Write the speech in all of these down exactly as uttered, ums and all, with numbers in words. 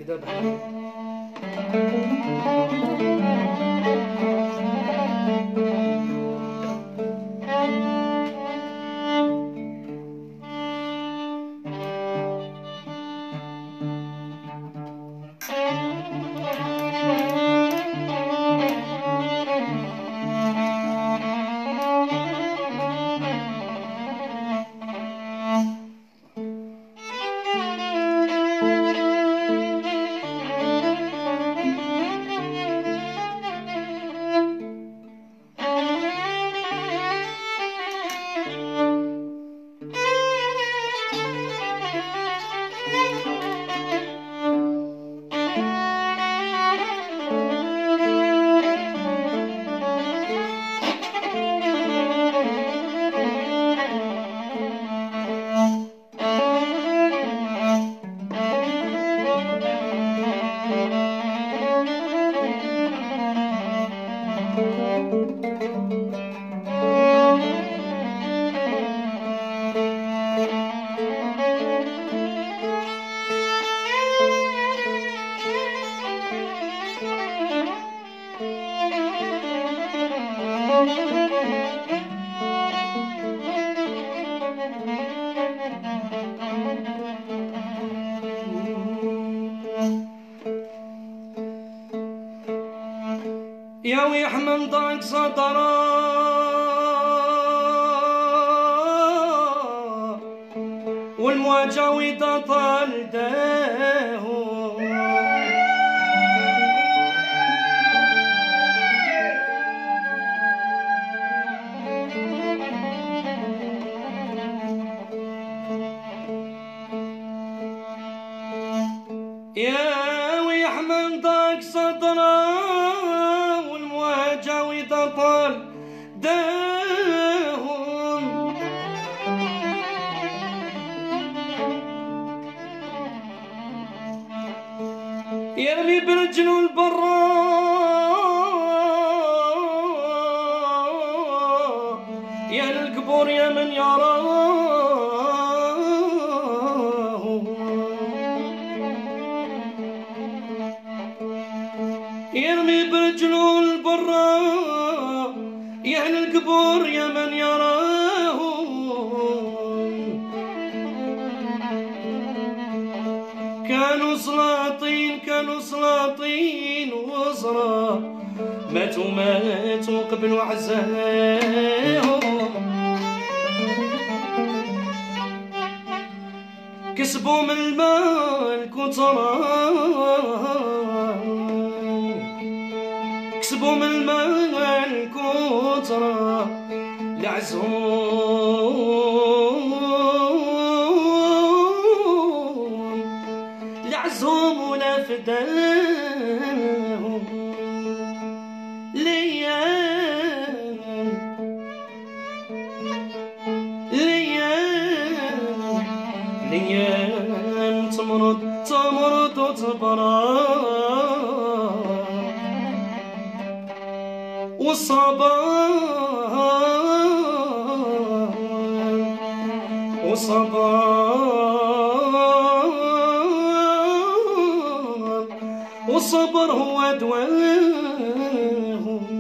كده بحال يا ويحمل ضاق صدرا والمواجع طال داهو يا ويحمل ضاق صدرا طال داهم يرمي برجله البرا يا للقبور يا من يراه يرمي برجله البرا يا أهل القبور يا من يراه كانوا سلاطين كانوا سلاطين وزرا ماتوا ماتوا قبل وعزاهم كسبوا من المال كترا كسبوا من المال كترا لعزهم لعزهم ولا فداهم ليام ليام ليام تمرض تمرض وتبرد والصبر والصبر والصبر هو دواهم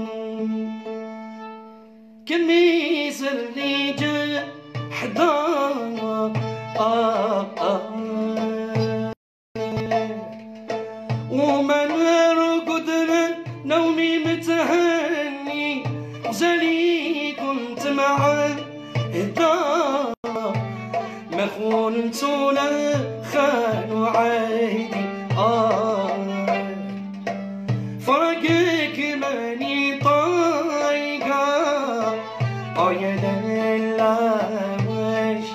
كميس اللي جا حدا آه آه ومن رقد نومي متهني زلي كنت معاه الدار ما خونت ولا خانوا عهدي آه فرقك ماني طايقة آه يا لالا واش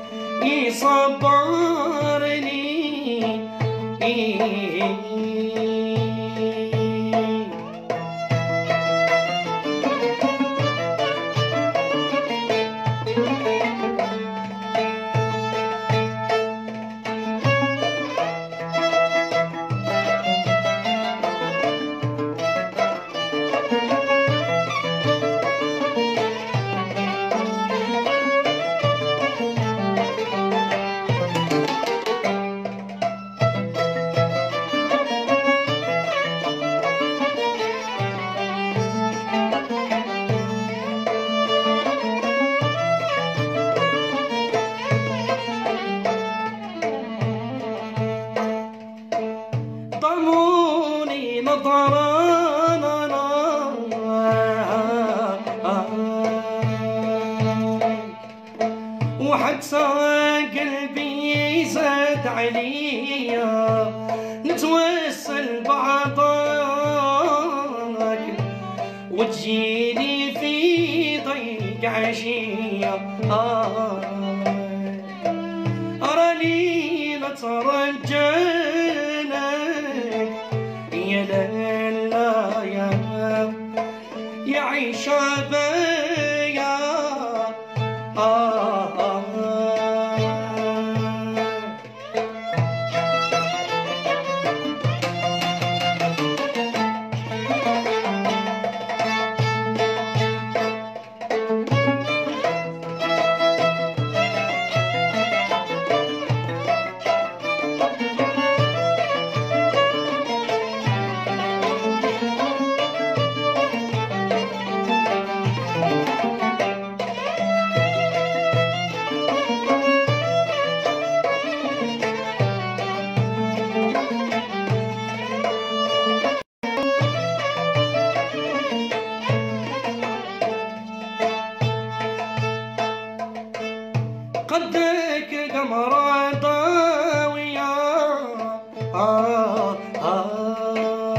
يصبرني وطموني نظرانا وحتى قلبي زاد عليا نتوسل بعضك وتجيني في ضيق عشية راني نترجانك يا لالا يا يا عيشة بيا آه آه قدك قمرة ضاوية آه آه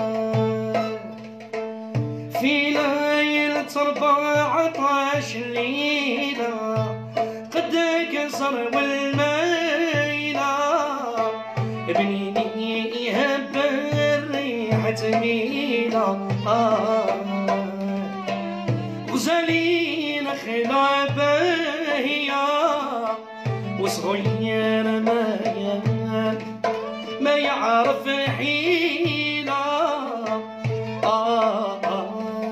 في ليلة أربعطاش ليلة قدك صر والميلة بنيني يهب الريحة ميلة آه غزالين خلابة وصغير ما ما يعرف حيلة آه آه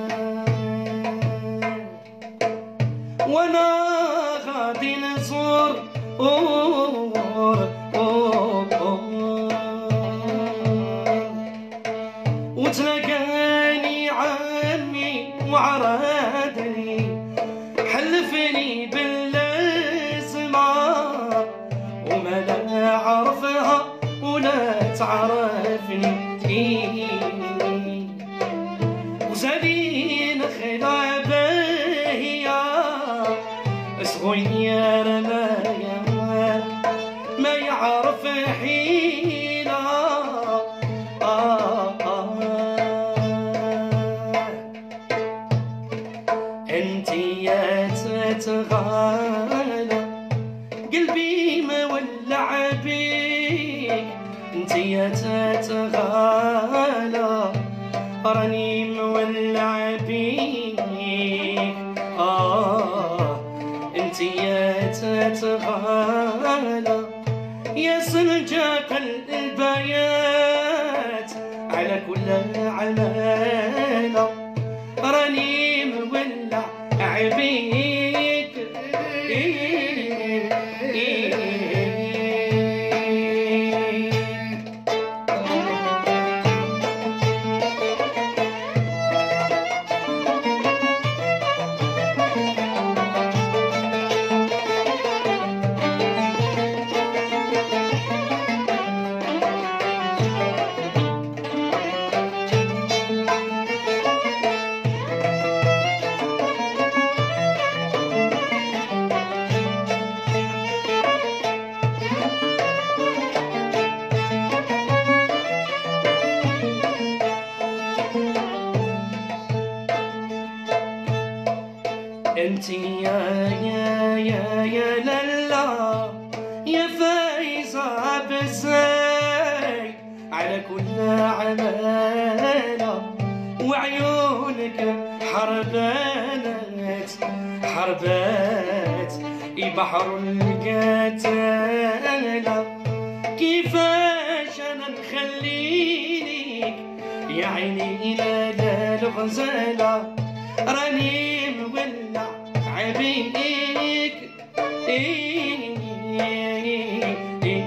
وانا غادي نزور أور أور أور وتلاقاني عمي وعرادني حلفني باللازمة وما لا عرفها ولا تعرفني وزالين خلابة هي صغير ما ما يعرف حيلة آه آه انتي يا تتغالى قلبي مولع بيك انتي يا تتغالى راني مولع بيك آه انتي يا تتغالى يا سلجاق البيات على كل عمالة راني مولع عبيك انتي يا يا يا يا لالا يا فايزة بزاي على كل عمالة وعيونك حربانات حربات بحر القتالة كيفاش انا نخليك يا عيني لا لا الغزالة راني مولع عبيك إيه إيه إيه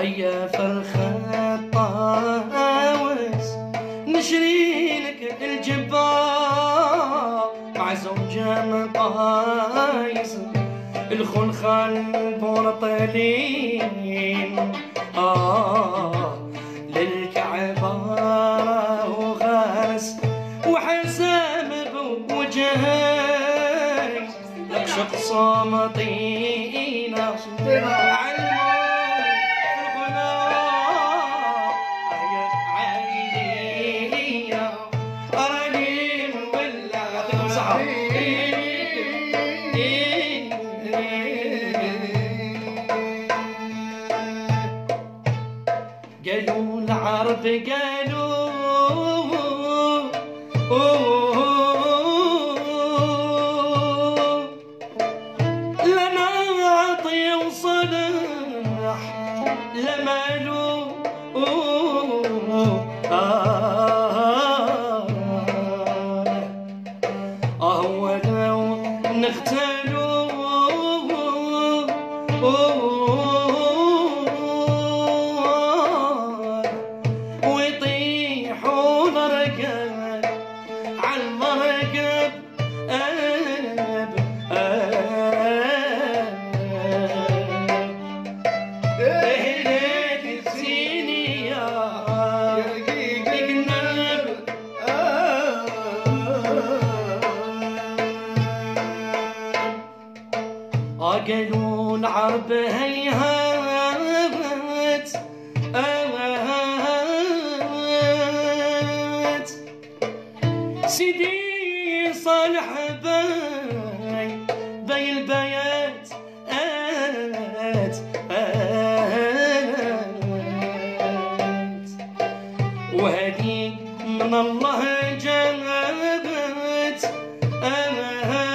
هيا فرخة طاوس نشري لك الجبار مع زوجة مقايس الخلخال بورطلين آه للكعبة وغارس وحسام بوجهي لك شخص مطينا قالوا العرب قالوا لنا عطية وصلاح لمالو آه هو لو نختلوا قالوا العرب هيهات آهات سيدي صالح باي باي البيات آت آت وهذه من الله جاءت آت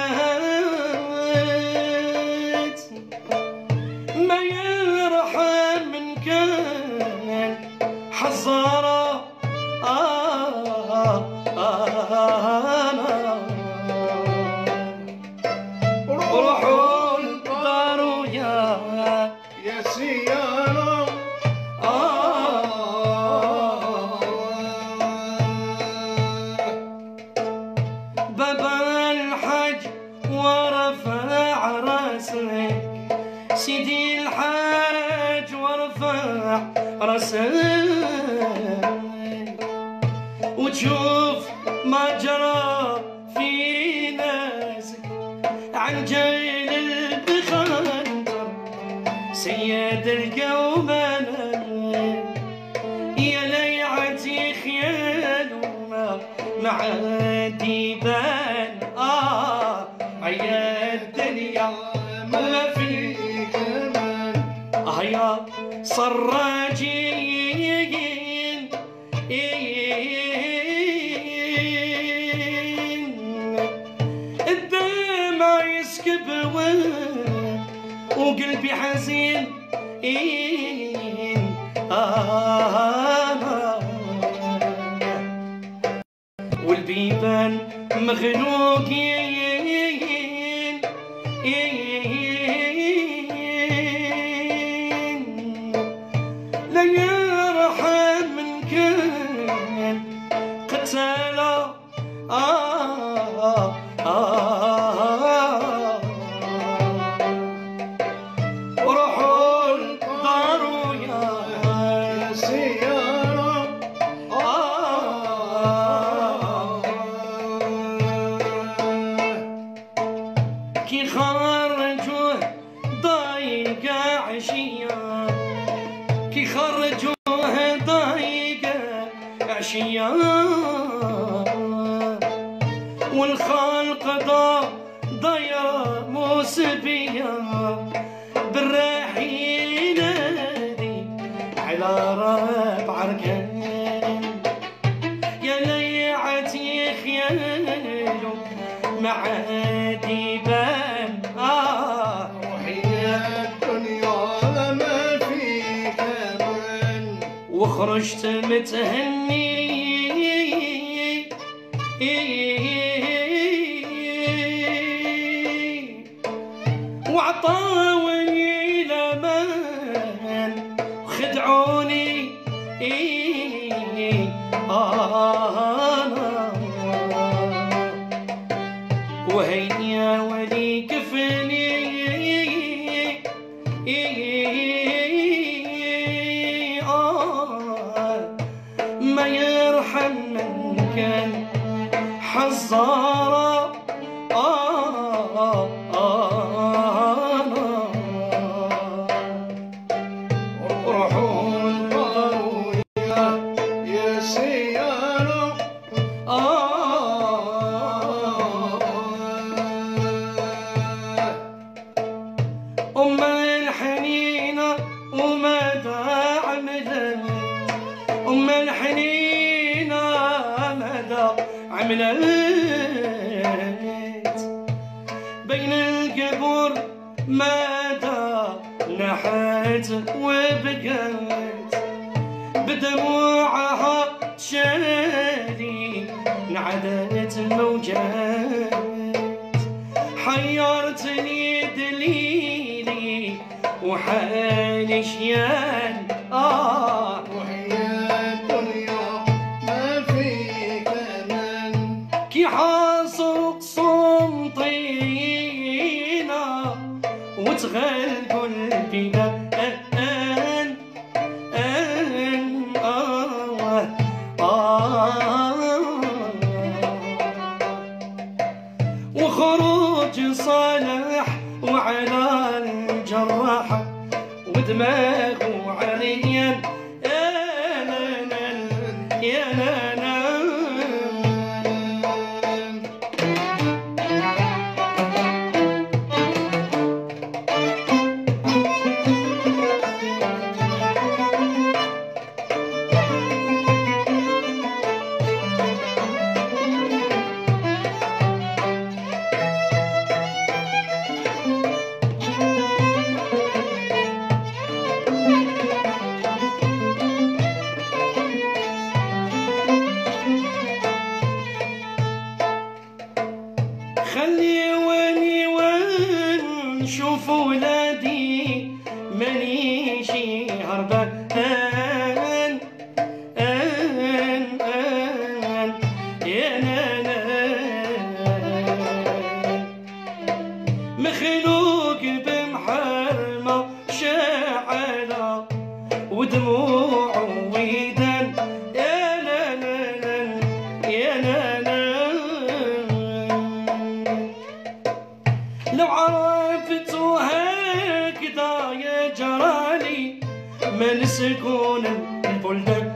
حزارة آه آه روحوا الدار يا يا سيارة آه بابا الحج ورفع راسك سيدي الحاج ورفع راسك وتشوف ما جرى في ناسك عن جيل البخندر سيد القوم يا ليعتي خيالنا مع الديبان آه عيا الدنيا ما في كمان هيا صراجين الدمع يسكب وقلبي حزين والبيبان مخلوقين لا يرحم من كان قتالا آه آه روحوا الدار يا سيارة آه كي خرجوه ضايق عشية كي خرجوه ضايق عشية والخلق ضايع موسبية بالراحين دي على راب عركان يا ليعتي خياله مع ديبان آه وحيا الدنيا ما في كمان وخرجت متهني وعطاوني الامان وخدعوا وهيا ولي كفني آه ما يرحم من كان حزارة آه آه آه روحوا انطروا يا يا سيارة أم الحنينة ومدى عملت أم الحنينة مدى عملت بين القبور مدى نحت وبقت بدموعها تشالي انعدت موجات حيرتني دليلي وحالي شيان آه وهي الدنيا ما فيك أمان كي حاصر قصم طينا وتغلبوا البلاد آن آن آه آه وخروج صالح وعلى الجراح ودماغه عريان يا لالا يا لالا خليوني ونشوف ولادي مانيشي هربان آن آن آن يا نانا مخلوق بمحرمة شاعلة ودموع ويدان يا نانا يا نانا لو عرفتوا هكذا يا جرالي ما نسكن البلدان